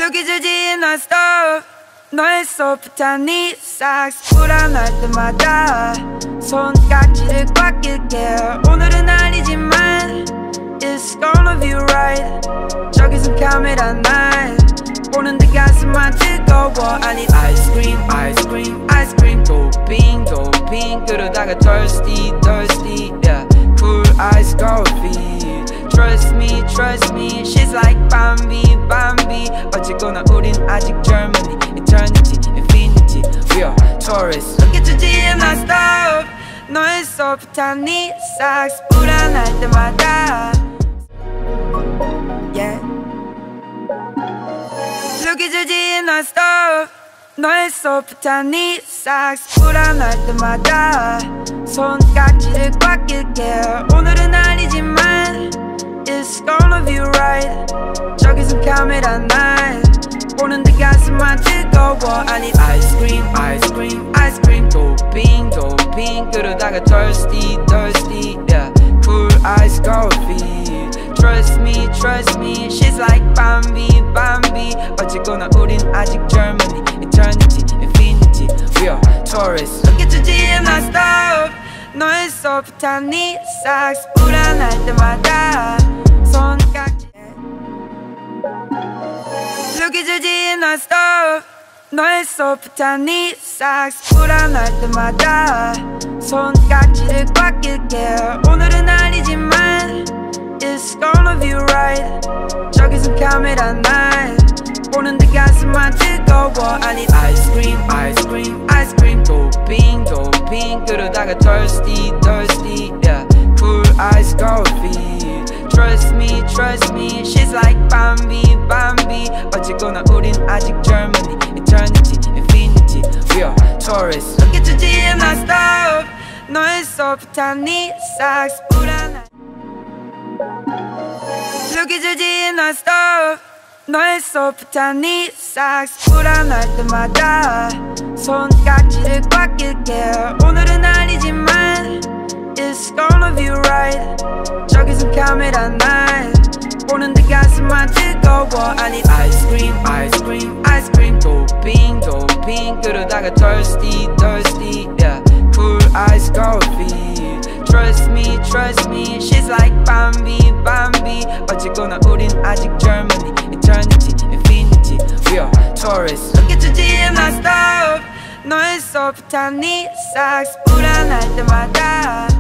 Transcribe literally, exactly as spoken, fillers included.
느껴지지 넌 stop 너의 소프트한 네 삭스 불안할 때마다 손깍지를 꽉 낄게 오늘은 아니지만 It's gonna be right 저기선 카메라 날 보는데 가슴만 뜨거워 I need ice cream, ice cream, ice cream 도핑, 도핑 그러다가 thirsty, thirsty yeah. Cool ice coffee Trust me, trust me She's like Bambi, Bambi 어쨌거나 우린 아직 젊은이 Eternity, infinity We are tourists 느껴지지 않아 stop 너의 소프트한 네 삭스 불안할 때마다 Yeah 느껴지지 않아 stop 너의 소프트한 네 삭스 불안할 때마다 손깍지를 꽉 낄게 오늘은 아니지만 It's gonna be right 저기선 카메라 날 보는데 가슴만 뜨거워 I need ice cream, ice cream, ice cream 도핑, 도핑 그러다가 thirsty, thirsty yeah. Cool ice coffee Trust me, trust me She's like Bambi, Bambi 어쨌거나 우린 아직 젊은이 Eternity, infinity We are tourists 느껴지지 않아 stop 너의 소프트한 네 삭스 불안할 때마다 손깍지 느껴지지 않아 stop 너의 소프트한 네 삭스 불안할 때마다 손깍지를 꽉 낄게 오늘은 아니지만 It's gonna be right 저기선 카메라 날 보는데 가슴만 뜨거워 I need ice cream, ice cream, ice cream 도핑, 도핑 그러다가 thirsty, thirsty yeah. Cool ice coffee Trust me, trust me She's like Bambi, Bambi 어쨌거나 우린 아직 젊은이 Eternity, infinity We are tourists 느껴지지 않아 stop 너의 소프트한 네 삭스 불안할 느껴지지 않아 stop 너의 소프트한 네 삭스 불안할 때마다 손깍지를 꽉 낄게 오늘은 아니지만 It's gonna be right 저기선 카메라 날 보는데 가슴만 뜨거워 I need ice cream, ice cream, ice cream 도핑, 도핑 그러다가 thirsty, thirsty yeah. Cool ice coffee Trust me, trust me She's like Bambi, Bambi 어쨌거나 우린 아직 젊은이 Eternity, infinity We are tourists 느껴지지 않아 stop 너의 소프트한 네 삭스 불안할 때마다